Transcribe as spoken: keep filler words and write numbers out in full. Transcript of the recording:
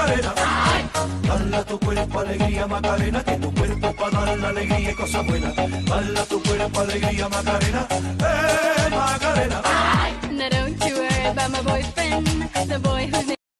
Macarena. Dala tu cuerpo alegría Macarena, que tu cuerpo para dar la alegría y cosas buenas. Dala tu cuerpo alegría Macarena, eh Macarena.